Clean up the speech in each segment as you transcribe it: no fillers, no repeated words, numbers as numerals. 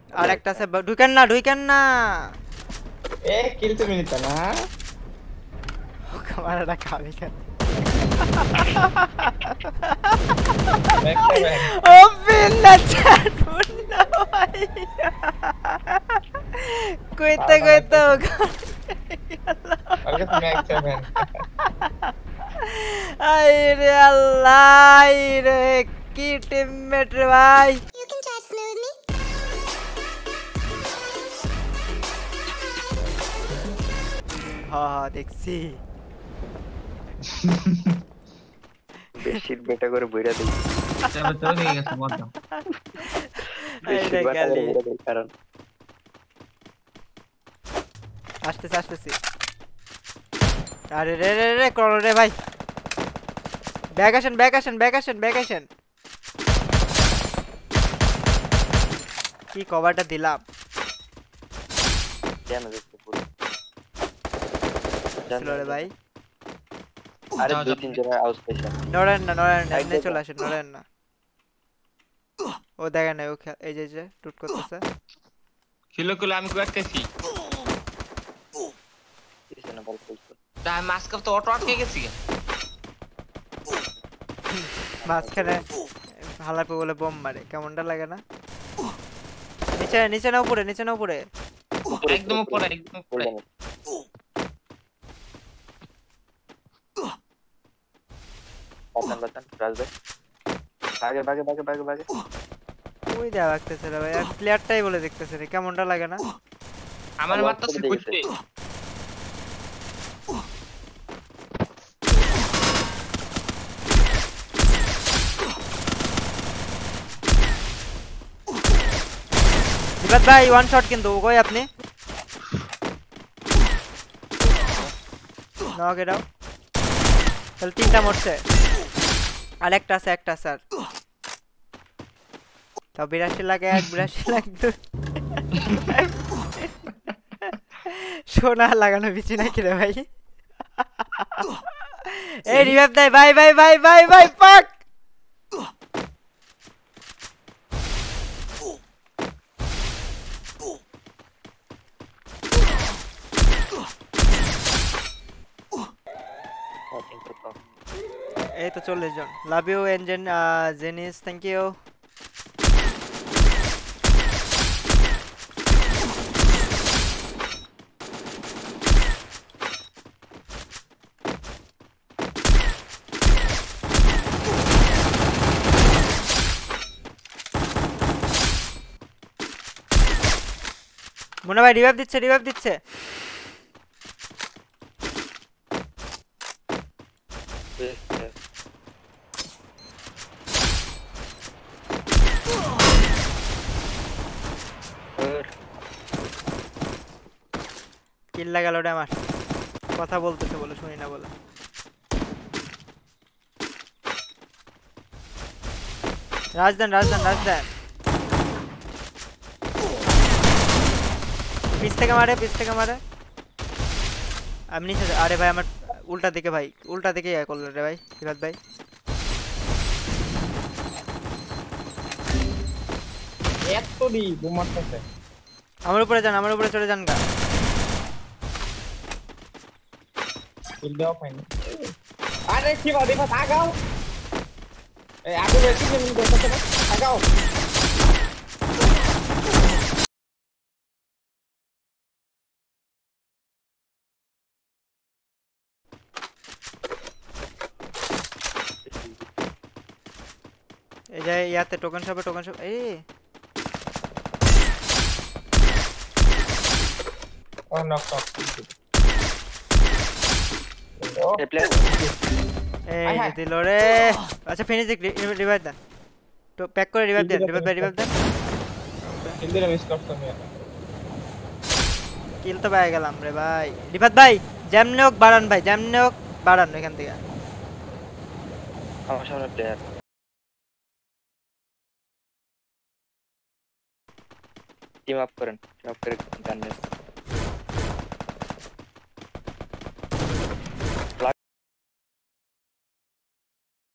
আরেকটা আছে ঢুকেন না এ কিল তুমি নিতে না কামারাটা খাবি কেন ও বিল্লা চাটুনা ভাই কইতে আগে তুমি এক সেভেন আরে আল্লাহ রে কি টিমমেট রে ভাই হ্যাঁ দেখছি বেশির বেটা করে বইরা দেই চলে গেছে মত বেশির বেটা করে বইরা দেই কারণ আসতেছি আরে রে করো রে ভাই ব্যাক আসেন কি কভারটা দিলাম কেন দেখতে পুরো চলো রে ভাই আরে দুই তিন জন আউট স্টেশন নড়েন না এমনি চলে আসেন নড়েন না ও দেখেন না ও এই যে টুট করতেছে কিলো আমি করতেছি পিছনে বল করতে তাই মাস্ক তো অটো আটকে গেছি মাঝখানে হালাপে বলে বোম মারে কেমনটা লাগে না নিচে না উপরে একদম উপরে বাতান রাজবে ভাগে ওই দেওয়া লাগতেছে রে ভাই আর প্লেয়ারটাই বলে দেখতেছে রে কেমনটা লাগে না আমার মারতেছে কইতে দিবাত ভাই ওয়ান শট কিন্তু কই আপনি নক এটাও তাহলে তিনটা মরছে আর একটা স্যার তো 82 লাখ 82 লাখ সোনা লাগানো বিচি নাকি রে ভাই এই রিভাইভ দেয় ভাই পাক এই তো 40 জন লাভ ইউ এনজেন জেনিস থ্যাংক ইউ মনে ভাই রিভাইভ দিচ্ছে কিল লাগালো রে আমার কথা বলতেছে বলে শুনি না বলে রাজদান পিছ থেকে মারে আমি নিচে আরে ভাই আমার উল্টা দিকে ইয়া করলো রে ভাই সিরাত ভাই এত দি বুমারতেছে আমার উপরে চলে যান গা কিল দাও ফাইন আরে কি বাদি ফাস আগাও এই আগে বেশি মিনিট করতে না আগাও এই যে ইয়াতে টোকেন শপ এই ও নক এই প্লেয়ার এই দিল রে আচ্ছা ফিনিশ রিভাইভ দেন তো প্যাক করে রিভাইভ দেন হিন্দিতে মিস করছো আমি কিল তো পেয়ে গেলাম রে ভাই রিফাত ভাই যেমনে হোক বাড়ান এখান থেকে আমার সামনে প্লেয়ার টিম আপ করে গান নেন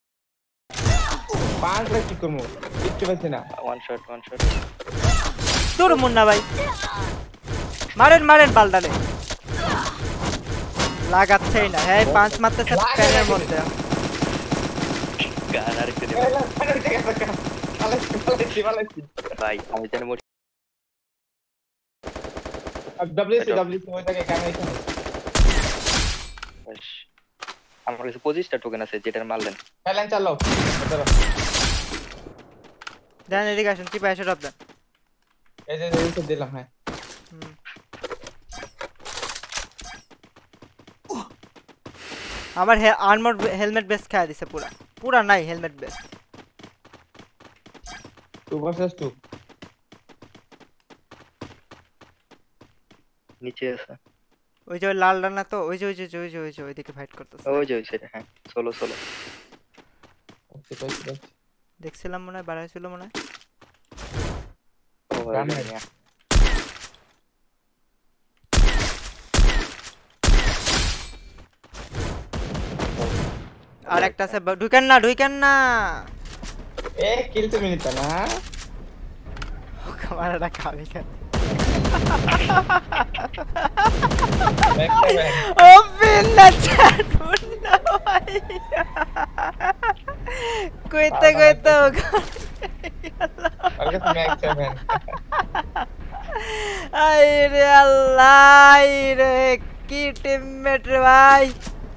পাঁচ রে কি করব কিচ্ছু পাচ্ছি না ওয়ান শট দূর মুন্না ভাই মারেন মারেন পাল্টালে লাগাচ্ছেই না হ্যাঁ পাঁচ মারতেছে প্যানের মধ্যে গান আর একটু ভাই আমি জানি মোট ডব্লিউসি ওই জায়গায় কেন এখানে আমার কাছে 25টা টোকেন আছে যেটা মারলেন চ্যালেঞ্জ চালাও চলো দেন এদিকে আসুন কি পাইছো আপনার এই যে দিলাম হ্যাঁ আমার আর্মর হেলমেট বেস্ট খায় দিছে পুরা পুরা নাই হেলমেট বেস্ট 2 ভার্সেস 2 নিচে আছে ওই যে লাল ডানা তো ওই যে ওইদিকে ফাইট করতেছে ওই যে সেটা হ্যাঁ সোলো দেখছিলাম মনে হয় বাড়াইছিল মনে হয় আর একটা আছে ঢুকেন না এ কিল তো মিনিট না কামারাটা খাবি কেন ও বিল্লা চাট মুন্না ভাই কইতে আগে তুমি এক 7 আরে আল্লাহ রে কি টিমমেট রে ভাই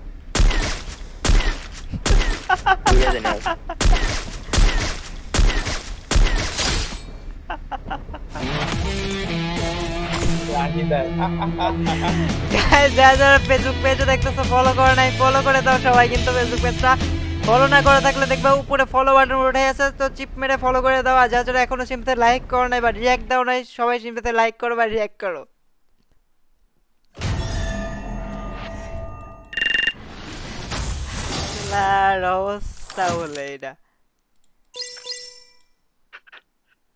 যারা ফেসবুক পেজে দেখতেছো ফলো করে নাই ফলো করে দাও সবাই কিন্তু ফেসবুক পেজটা ফলো না করে থাকলে দেখবা উপরে ফলো বাটন উঠে আছে তো চিপ মেরে ফলো করে দাও আর যারা এখনো সিমতে লাইক করো নাই বা রিঅ্যাক্ট দাও নাই সবাই সিমতে লাইক করো বা রিঅ্যাক্ট করো অবস্থা হলো এটা